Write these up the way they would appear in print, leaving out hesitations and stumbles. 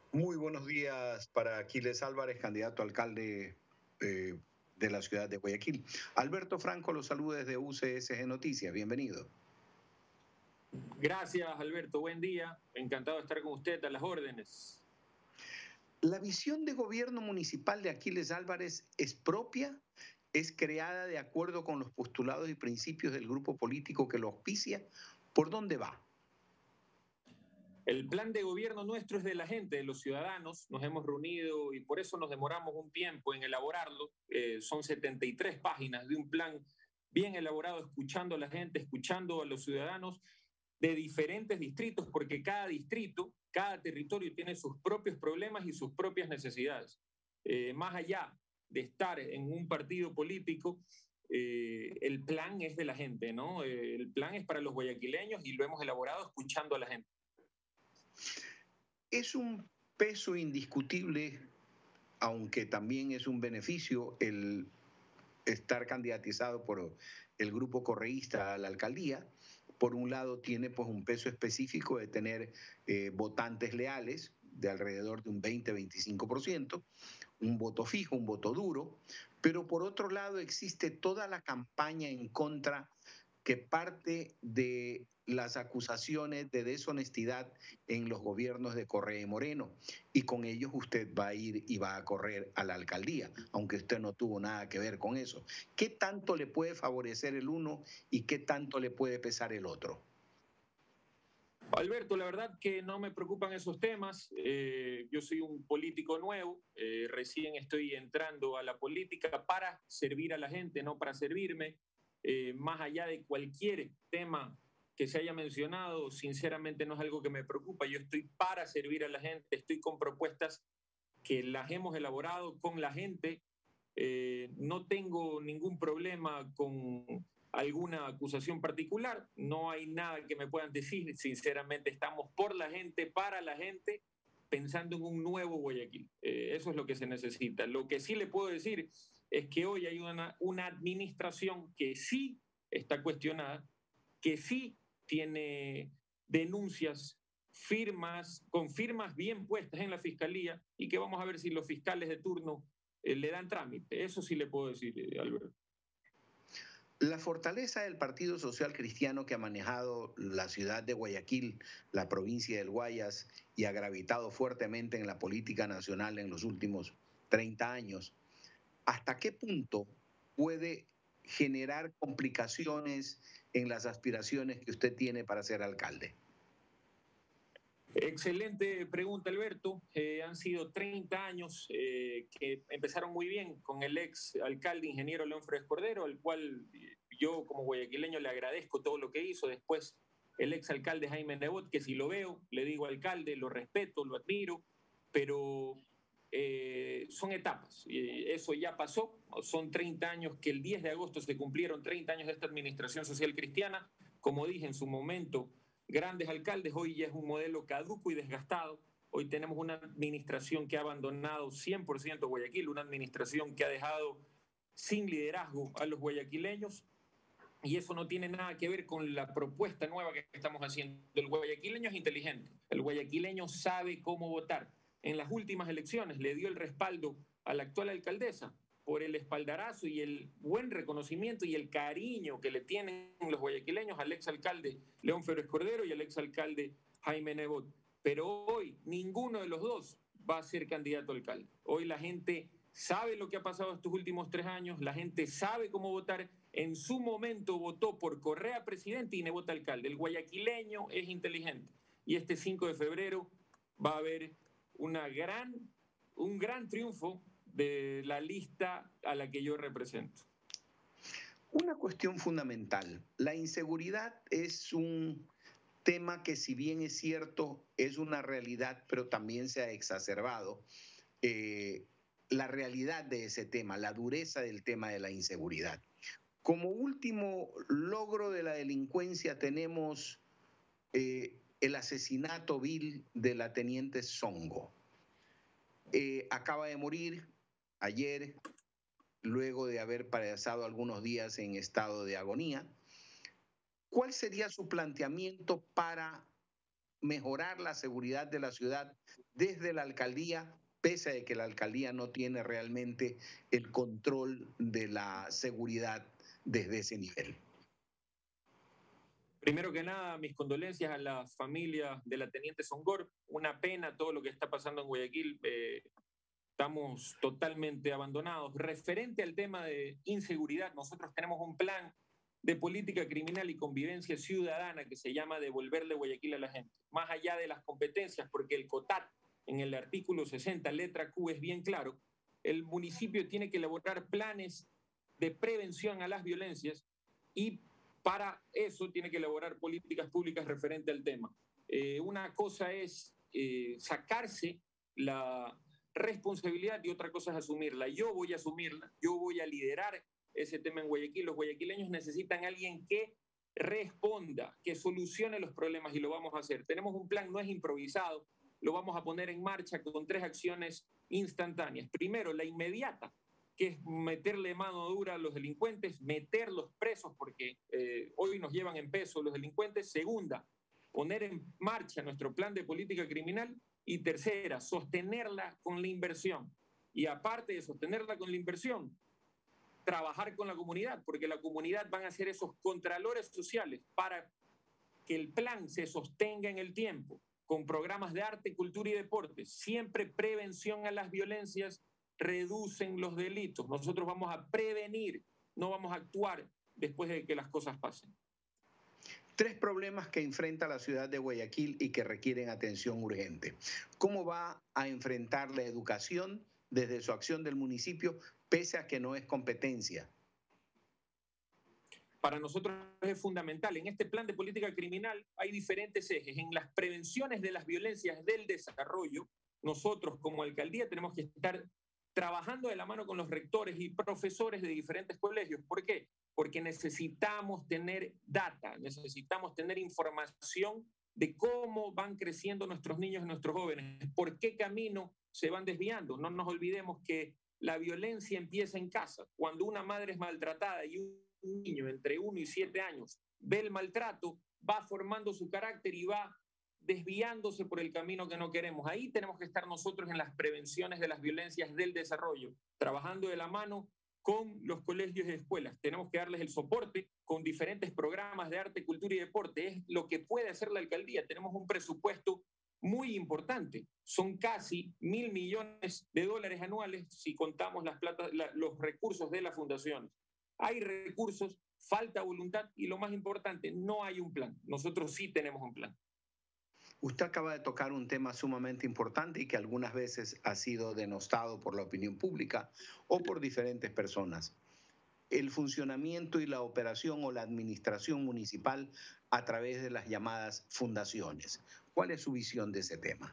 Muy buenos días para Aquiles Álvarez, candidato a alcalde eh, de la ciudad de Guayaquil. Alberto Franco lo saluda desde UCSG Noticias. Bienvenido. Gracias, Alberto. Buen día. Encantado de estar con usted a las órdenes. ¿La visión de gobierno municipal de Aquiles Álvarez es propia? ¿Es creada de acuerdo con los postulados y principios del grupo político que lo auspicia? ¿Por dónde va? El plan de gobierno nuestro es de la gente, de los ciudadanos. Nos hemos reunido y por eso nos demoramos un tiempo en elaborarlo. Son 73 páginas de un plan bien elaborado, escuchando a la gente, escuchando a los ciudadanos de diferentes distritos, porque cada distrito, cada territorio tiene sus propios problemas y sus propias necesidades. Más allá de estar en un partido político, el plan es de la gente, ¿no? El plan es para los guayaquileños y lo hemos elaborado escuchando a la gente. Es un peso indiscutible, aunque también es un beneficio el estar candidatizado por el grupo correísta a la alcaldía. Por un lado tiene pues un peso específico de tener votantes leales de alrededor de un 20-25%, un voto fijo, un voto duro, pero por otro lado existe toda la campaña en contra que parte de las acusaciones de deshonestidad en los gobiernos de Correa y Moreno. Y con ellos usted va a ir y va a correr a la alcaldía, aunque usted no tuvo nada que ver con eso. ¿Qué tanto le puede favorecer el uno y qué tanto le puede pesar el otro? Alberto, la verdad que no me preocupan esos temas. Yo soy un político nuevo, recién estoy entrando a la política para servir a la gente, no para servirme. Más allá de cualquier tema que se haya mencionado, sinceramente no es algo que me preocupa. Yo estoy para servir a la gente, estoy con propuestas que las hemos elaborado con la gente. No tengo ningún problema con alguna acusación particular, no hay nada que me puedan decir, sinceramente estamos por la gente, para la gente, pensando en un nuevo Guayaquil. Eso es lo que se necesita. Lo que sí le puedo decir es que hoy hay una administración que sí está cuestionada, que sí tiene denuncias firmas, con firmas bien puestas en la fiscalía y que vamos a ver si los fiscales de turno le dan trámite. Eso sí le puedo decir, Alberto. La fortaleza del Partido Social Cristiano que ha manejado la ciudad de Guayaquil, la provincia del Guayas, y ha gravitado fuertemente en la política nacional en los últimos 30 años, ¿hasta qué punto puede generar complicaciones en las aspiraciones que usted tiene para ser alcalde? Excelente pregunta, Alberto. Han sido 30 años que empezaron muy bien con el ex alcalde ingeniero León Férez Cordero, al cual yo como guayaquileño le agradezco todo lo que hizo. Después el ex alcalde Jaime Nebot, que si lo veo, le digo alcalde, lo respeto, lo admiro, pero son etapas. Eso ya pasó. Son 30 años que el 10 de agosto se cumplieron 30 años de esta administración social cristiana. Como dije en su momento, grandes alcaldes, hoy ya es un modelo caduco y desgastado. Hoy tenemos una administración que ha abandonado 100% Guayaquil, una administración que ha dejado sin liderazgo a los guayaquileños y eso no tiene nada que ver con la propuesta nueva que estamos haciendo. El guayaquileño es inteligente, el guayaquileño sabe cómo votar. En las últimas elecciones le dio el respaldo a la actual alcaldesa por el espaldarazo y el buen reconocimiento y el cariño que le tienen los guayaquileños al exalcalde León Férez Cordero y al exalcalde Jaime Nebot. Pero hoy ninguno de los dos va a ser candidato a alcalde. Hoy la gente sabe lo que ha pasado estos últimos 3 años, la gente sabe cómo votar. En su momento votó por Correa presidente y Nebot alcalde. El guayaquileño es inteligente. Y este 5 de febrero va a haber un gran triunfo de la lista a la que yo represento. Una cuestión fundamental. La inseguridad es un tema que si bien es cierto, es una realidad, pero también se ha exacerbado. Eh, la realidad de ese tema, la dureza del tema de la inseguridad. Como último logro de la delincuencia tenemos el asesinato vil de la teniente Songo. Acaba de morir ayer, luego de haber pasado algunos días en estado de agonía. ¿Cuál sería su planteamiento para mejorar la seguridad de la ciudad desde la alcaldía, pese a que la alcaldía no tiene realmente el control de la seguridad desde ese nivel? Primero que nada, mis condolencias a la familia de la teniente Songor. Una pena todo lo que está pasando en Guayaquil. Estamos totalmente abandonados. Referente al tema de inseguridad, nosotros tenemos un plan de política criminal y convivencia ciudadana que se llama Devolverle Guayaquil a la gente. Más allá de las competencias, porque el COTAT, en el artículo 60, letra Q, es bien claro, el municipio tiene que elaborar planes de prevención a las violencias y para eso tiene que elaborar políticas públicas referente al tema. Una cosa es sacarse la responsabilidad y otra cosa es asumirla. Yo voy a asumirla, yo voy a liderar ese tema en Guayaquil. Los guayaquileños necesitan a alguien que responda, que solucione los problemas y lo vamos a hacer. Tenemos un plan, no es improvisado, lo vamos a poner en marcha con 3 acciones instantáneas. Primero, la inmediata, que es meterle mano dura a los delincuentes, meterlos presos porque hoy nos llevan en peso los delincuentes. Segunda, poner en marcha nuestro plan de política criminal. Y tercera, sostenerla con la inversión. Y aparte de sostenerla con la inversión, trabajar con la comunidad, porque la comunidad van a ser esos contralores sociales para que el plan se sostenga en el tiempo, con programas de arte, cultura y deporte. Siempre prevención a las violencias reducen los delitos. Nosotros vamos a prevenir, no vamos a actuar después de que las cosas pasen. 3 problemas que enfrenta la ciudad de Guayaquil y que requieren atención urgente. ¿Cómo va a enfrentar la educación desde su acción del municipio, pese a que no es competencia? Para nosotros es fundamental. En este plan de política criminal hay diferentes ejes. En las prevenciones de las violencias del desarrollo, nosotros como alcaldía tenemos que estar trabajando de la mano con los rectores y profesores de diferentes colegios. ¿Por qué? Porque necesitamos tener data, necesitamos tener información de cómo van creciendo nuestros niños y nuestros jóvenes, por qué camino se van desviando. No nos olvidemos que la violencia empieza en casa. Cuando una madre es maltratada y un niño entre 1 y 7 años ve el maltrato, va formando su carácter y va desviándose por el camino que no queremos. Ahí tenemos que estar nosotros en las prevenciones de las violencias del desarrollo, trabajando de la mano con los colegios y escuelas. Tenemos que darles el soporte con diferentes programas de arte, cultura y deporte. Es lo que puede hacer la alcaldía. Tenemos un presupuesto muy importante. Son casi $1.000 millones anuales si contamos los recursos de las fundaciones. Hay recursos, falta voluntad y lo más importante, no hay un plan. Nosotros sí tenemos un plan. Usted acaba de tocar un tema sumamente importante y que algunas veces ha sido denostado por la opinión pública o por diferentes personas. El funcionamiento y la operación o la administración municipal a través de las llamadas fundaciones. ¿Cuál es su visión de ese tema?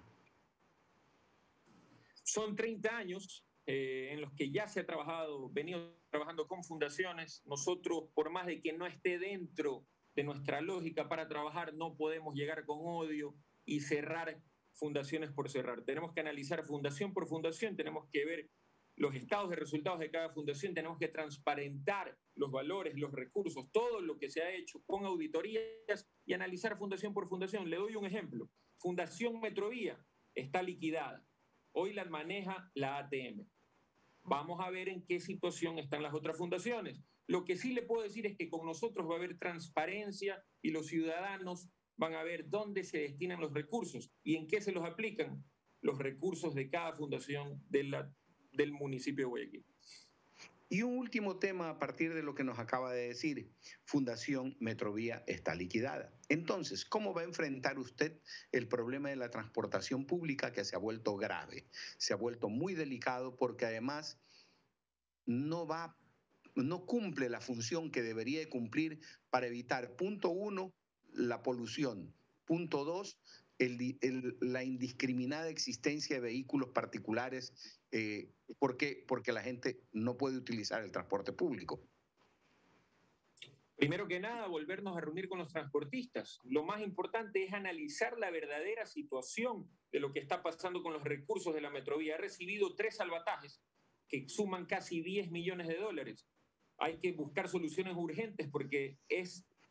Son 30 años en los que ya se ha venido trabajando con fundaciones. Nosotros, por más de que no esté dentro de nuestra lógica para trabajar, no podemos llegar con odio y cerrar fundaciones por cerrar. Tenemos que analizar fundación por fundación, tenemos que ver los estados de resultados de cada fundación, tenemos que transparentar los valores, los recursos, todo lo que se ha hecho con auditorías y analizar fundación por fundación. Le doy un ejemplo. Fundación Metrovía está liquidada. Hoy la maneja la ATM. Vamos a ver en qué situación están las otras fundaciones. Lo que sí le puedo decir es que con nosotros va a haber transparencia y los ciudadanos van a ver dónde se destinan los recursos y en qué se los aplican los recursos de cada fundación del municipio de Guayaquil. Y un último tema a partir de lo que nos acaba de decir, Fundación Metrovía está liquidada. Entonces, ¿cómo va a enfrentar usted el problema de la transportación pública que se ha vuelto grave? Se ha vuelto muy delicado porque además no cumple la función que debería de cumplir para evitar, punto 1, la polución, punto 2, la indiscriminada existencia de vehículos particulares. ¿Por qué? Porque la gente no puede utilizar el transporte público. Primero que nada, volvernos a reunir con los transportistas. Lo más importante es analizar la verdadera situación de lo que está pasando con los recursos de la Metrovía. Ha recibido 3 salvatajes que suman casi $10 millones. Hay que buscar soluciones urgentes porque es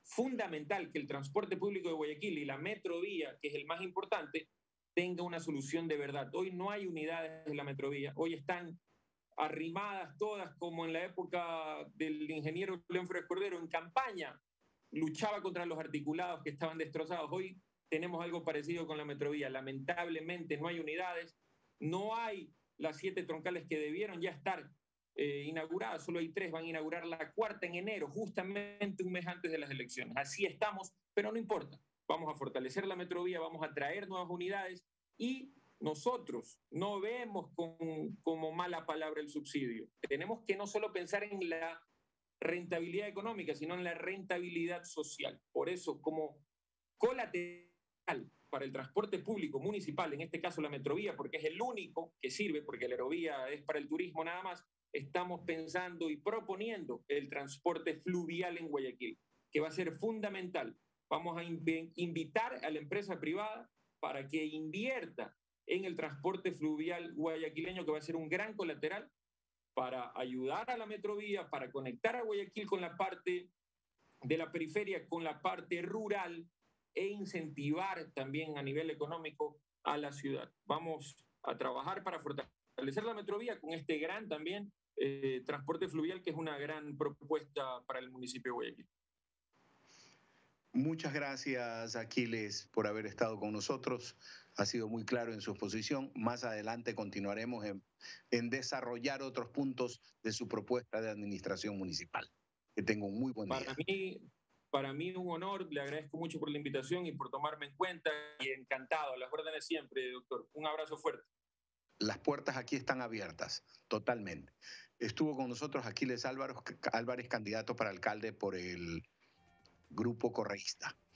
fundamental que el transporte público de Guayaquil y la Metrovía, que es el más importante, tenga una solución de verdad. Hoy no hay unidades en la Metrovía, hoy están arrimadas todas como en la época del ingeniero León Fred Cordero en campaña, luchaba contra los articulados que estaban destrozados. Hoy tenemos algo parecido con la Metrovía. Lamentablemente no hay unidades, no hay las 7 troncales que debieron ya estar inauguradas, solo hay 3, van a inaugurar la 4ª en enero, justamente un mes antes de las elecciones. Así estamos, pero no importa. Vamos a fortalecer la Metrovía, vamos a traer nuevas unidades y nosotros no vemos como mala palabra el subsidio. Tenemos que no solo pensar en la rentabilidad económica, sino en la rentabilidad social. Por eso, como colateral para el transporte público municipal, en este caso la Metrovía, porque es el único que sirve, porque la aerovía es para el turismo nada más, estamos pensando y proponiendo el transporte fluvial en Guayaquil, que va a ser fundamental. Vamos a invitar a la empresa privada para que invierta en el transporte fluvial guayaquileño, que va a ser un gran colateral para ayudar a la Metrovía, para conectar a Guayaquil con la parte de la periferia, con la parte rural e incentivar también a nivel económico a la ciudad. Vamos a trabajar para fortalecer la Metrovía con este gran también transporte fluvial, que es una gran propuesta para el municipio de Guayaquil. Muchas gracias, Aquiles, por haber estado con nosotros. Ha sido muy claro en su exposición. Más adelante continuaremos en desarrollar otros puntos de su propuesta de administración municipal. Que tenga un muy buen día. Para mí un honor, le agradezco mucho por la invitación y por tomarme en cuenta y encantado, a las órdenes siempre, doctor. Un abrazo fuerte. Las puertas aquí están abiertas, totalmente. Estuvo con nosotros Aquiles Álvarez, candidato para alcalde por el Grupo Correísta.